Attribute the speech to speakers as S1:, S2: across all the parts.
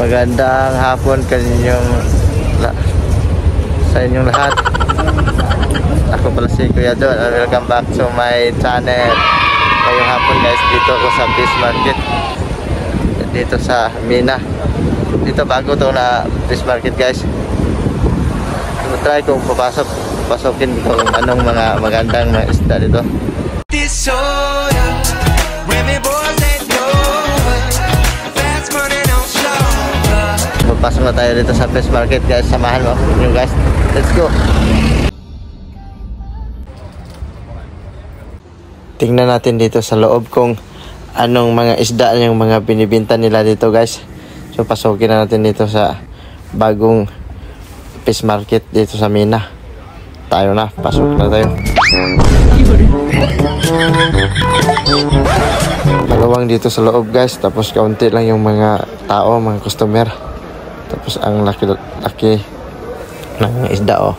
S1: Magandang hapon sa inyong lahat. Ako pala si Kuya John. Welcome back to my channel. Ngayong hapon guys, dito ako sa Fish Market. Dito sa Mina. Dito bago to na Fish Market guys. Try kong pasokin kung anong mga magandang mga isda dito. Papasok na tayo dito sa Fish Market guys. Samahan mo nyo guys. Let's go. Tingnan natin dito sa loob kung anong mga isda yung mga binibinta nila dito guys. So pasukin na natin dito sa bagong Fish Market dito sa Mina. Tayo na, pasok na tayo. Malawang dito sa loob guys. Tapos kaunti lang yung mga tao, mga customer. Tapos ang laki-laki ng isda oh.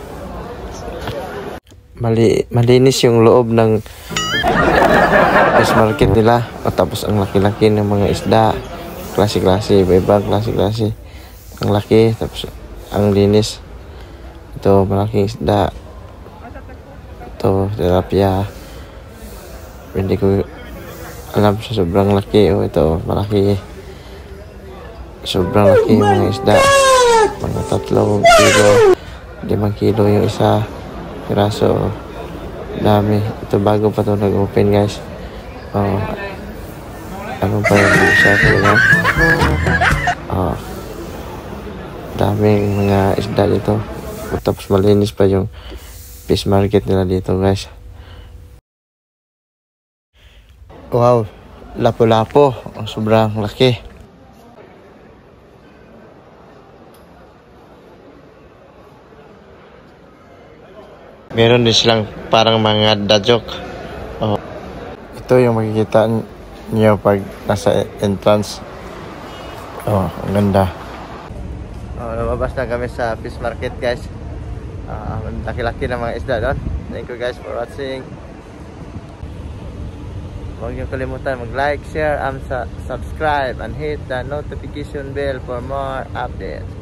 S1: Malinis yung loob ng Fish Market nila. O, tapos ang laki-laki ng mga isda. Klase-klase, iba-ibang klase-klase. Ang laki, tapos ang linis. Ito, malaking isda. Ito, tilapia. Hindi ko alam sa sobrang laki. O, ito, malaki. Sobrang laki yung mga isda. Mga 3 kilo. 5 kilo yung isa. Piraso. Dami. Ito bago pa ito nag-open guys. Oh. Ano pa yung isa ito yan? Oh. Daming mga isda dito. Tapos malinis pa yung Fish Market nila dito guys. Wow. Lapo-lapo. Sobrang laki. Meron din silang parang mga dajok. Oh. Ito yung makikita niyo pag nasa entrance. Oh, ang ganda. Oh, lumabas na kami sa Fish Market guys. Laki-laki na mga isda doon. Thank you guys for watching. Huwag niyo kalimutan mag-like, share, and subscribe and hit the notification bell for more updates.